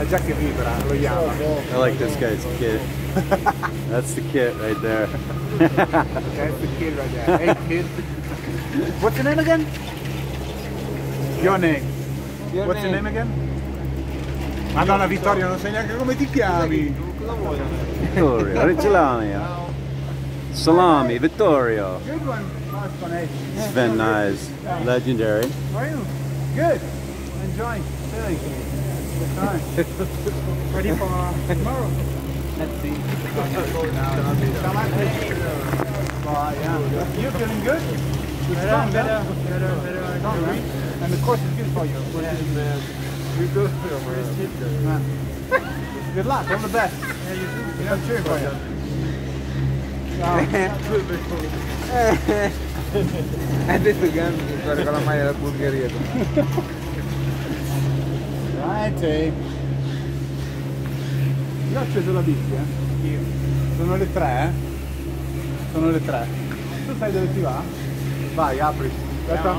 È già che vibra, lo chiama. I like this guy's kit. That's the kit right there. That's the kid right there. Hey kid. What's your name again? Your name. What's your name again? Madonna Vittorio, non sai neanche come ti chiami. Cosa vuoi da me? Vittorio, salami. Salami, Vittorio. Good one. Nice one, eh? Sven Nys, legendary. How are you? Good. Enjoying. Chilling. Good time. Ready for tomorrow? Let's see. You feeling good? Better. And the course is good for you. You go. Good luck. All the best. I'm cheering for you. Adesso gambi che guarda con la maglia della Bulgaria. Right. Io ho acceso la bici, Io. Sono le 3, Sono le 3. Tu sai dove si va? Vai, apri. Aspetta.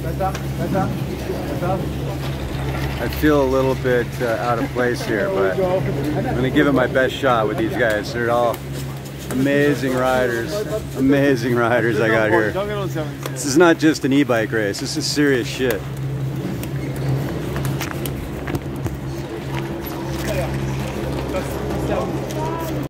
I feel a little bit out of place here, but I'm going to give it my best shot with these guys. They're all amazing riders I got here. This is not just an e-bike race, this is serious shit.